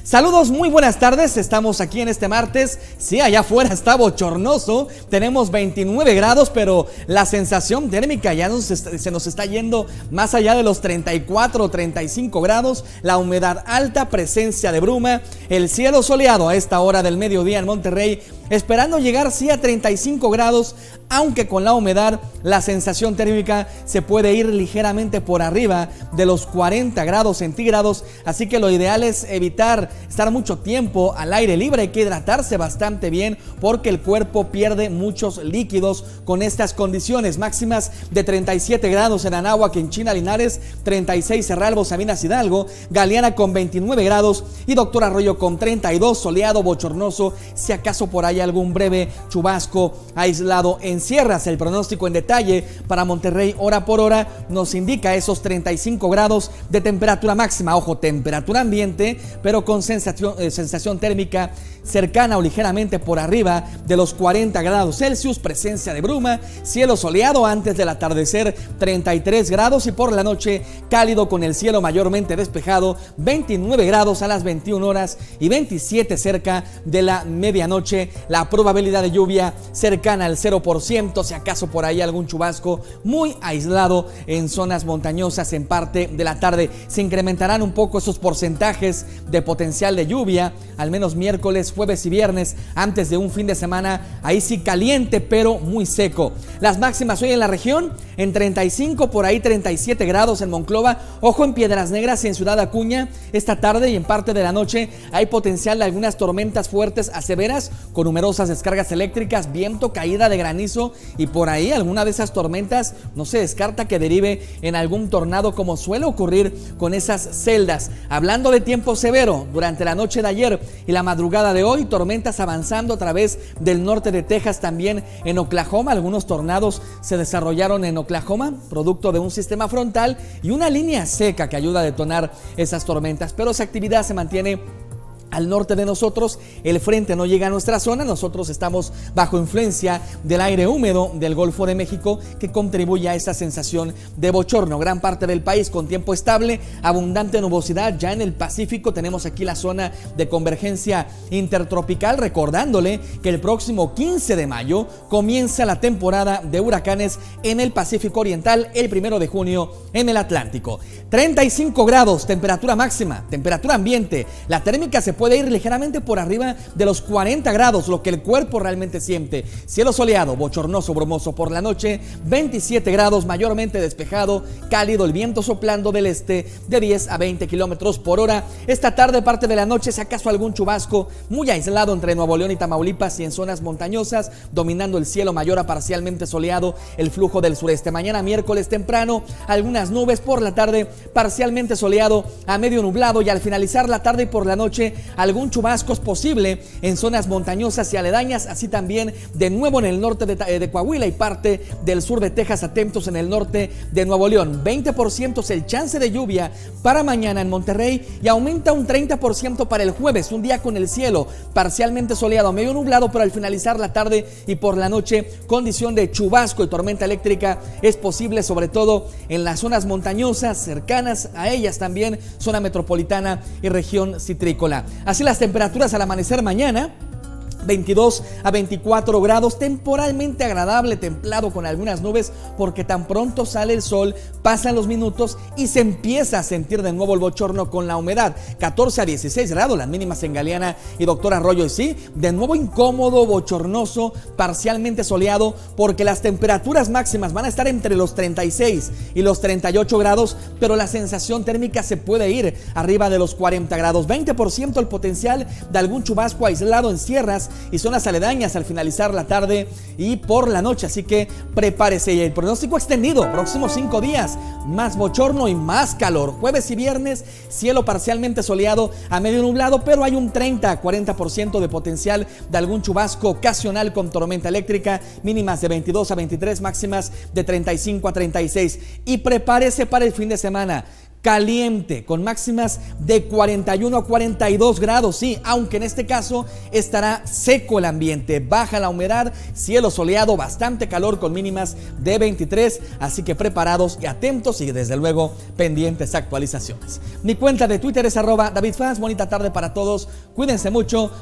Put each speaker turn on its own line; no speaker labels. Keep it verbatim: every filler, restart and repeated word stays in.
Saludos, muy buenas tardes, estamos aquí en este martes. Sí, allá afuera está bochornoso, tenemos veintinueve grados, pero la sensación térmica ya nos está, se nos está yendo más allá de los treinta y cuatro o treinta y cinco grados, la humedad alta, presencia de bruma, el cielo soleado a esta hora del mediodía en Monterrey, esperando llegar sí a treinta y cinco grados, aunque con la humedad la sensación térmica se puede ir ligeramente por arriba de los cuarenta grados centígrados, así que lo ideal es evitar estar mucho tiempo al aire libre. Hay que hidratarse bastante bien porque el cuerpo pierde muchos líquidos con estas condiciones. Máximas de treinta y siete grados en Anáhuac, en China Linares, treinta y seis Cerralbo, Sabinas Hidalgo, Galeana con veintinueve grados y Doctor Arroyo con treinta y dos, soleado, bochornoso, si acaso por ahí algún breve chubasco aislado en sierras. El pronóstico en detalle para Monterrey hora por hora nos indica esos treinta y cinco grados de temperatura máxima, ojo, temperatura ambiente, pero con sensación, eh, sensación térmica cercana o ligeramente por arriba de los cuarenta grados Celsius, presencia de bruma, cielo soleado antes del atardecer, treinta y tres grados y por la noche cálido con el cielo mayormente despejado, veintinueve grados a las veintiuna horas y veintisiete cerca de la medianoche. La probabilidad de lluvia cercana al cero por ciento, si acaso por ahí algún chubasco muy aislado en zonas montañosas en parte de la tarde. Se incrementarán un poco esos porcentajes de potencial de lluvia, al menos miércoles, jueves y viernes, antes de un fin de semana, ahí sí caliente pero muy seco. Las máximas hoy en la región, en treinta y cinco, por ahí treinta y siete grados en Monclova, ojo en Piedras Negras y en Ciudad Acuña, esta tarde y en parte de la noche hay potencial de algunas tormentas fuertes a severas, con numerosas descargas eléctricas, viento, caída de granizo y por ahí alguna de esas tormentas no se descarta que derive en algún tornado como suele ocurrir con esas celdas. Hablando de tiempo severo, durante la noche de ayer y la madrugada de hoy, tormentas avanzando a través del norte de Texas, también en Oklahoma. Algunos tornados se desarrollaron en Oklahoma, producto de un sistema frontal y una línea seca que ayuda a detonar esas tormentas, pero esa actividad se mantiene al norte de nosotros. El frente no llega a nuestra zona, nosotros estamos bajo influencia del aire húmedo del Golfo de México que contribuye a esta sensación de bochorno. Gran parte del país con tiempo estable, abundante nubosidad. Ya en el Pacífico tenemos aquí la zona de convergencia intertropical, recordándole que el próximo quince de mayo comienza la temporada de huracanes en el Pacífico Oriental, el primero de junio en el Atlántico. treinta y cinco grados, temperatura máxima, temperatura ambiente. La térmica se puede ir ligeramente por arriba de los cuarenta grados, lo que el cuerpo realmente siente. Cielo soleado, bochornoso, brumoso por la noche, veintisiete grados, mayormente despejado, cálido, el viento soplando del este de diez a veinte kilómetros por hora. Esta tarde, parte de la noche, si acaso algún chubasco muy aislado entre Nuevo León y Tamaulipas y en zonas montañosas, dominando el cielo mayor a parcialmente soleado, el flujo del sureste. Mañana miércoles temprano, algunas nubes, por la tarde parcialmente soleado a medio nublado y al finalizar la tarde y por la noche algún chubasco es posible en zonas montañosas y aledañas, así también de nuevo en el norte de, de Coahuila y parte del sur de Texas, atentos en el norte de Nuevo León. veinte por ciento es el chance de lluvia para mañana en Monterrey y aumenta un treinta por ciento para el jueves, un día con el cielo parcialmente soleado, medio nublado, pero al finalizar la tarde y por la noche condición de chubasco y tormenta eléctrica es posible, sobre todo en las zonas montañosas cercanas a ellas, también zona metropolitana y región citrícola. Así las temperaturas al amanecer mañana, veintidós a veinticuatro grados, temporalmente agradable, templado con algunas nubes, porque tan pronto sale el sol, pasan los minutos y se empieza a sentir de nuevo el bochorno con la humedad. catorce a dieciséis grados, las mínimas en Galeana y Doctor Arroyo, y sí, de nuevo incómodo, bochornoso, parcialmente soleado, porque las temperaturas máximas van a estar entre los treinta y seis y los treinta y ocho grados, pero la sensación térmica se puede ir arriba de los cuarenta grados. veinte por ciento el potencial de algún chubasco aislado en sierras y zonas aledañas al finalizar la tarde y por la noche, así que prepárese. Y el pronóstico extendido, próximos cinco días, más bochorno y más calor. Jueves y viernes, cielo parcialmente soleado a medio nublado, pero hay un treinta a cuarenta por ciento de potencial de algún chubasco ocasional con tormenta eléctrica, mínimas de veintidós a veintitrés, máximas de treinta y cinco a treinta y seis. Y prepárese para el fin de semana. caliente, con máximas de cuarenta y uno a cuarenta y dos grados, sí, aunque en este caso estará seco el ambiente, baja la humedad, cielo soleado, bastante calor con mínimas de veintitrés, así que preparados y atentos y desde luego pendientes a actualizaciones. Mi cuenta de Twitter es arroba davidfaz, bonita tarde para todos, cuídense mucho.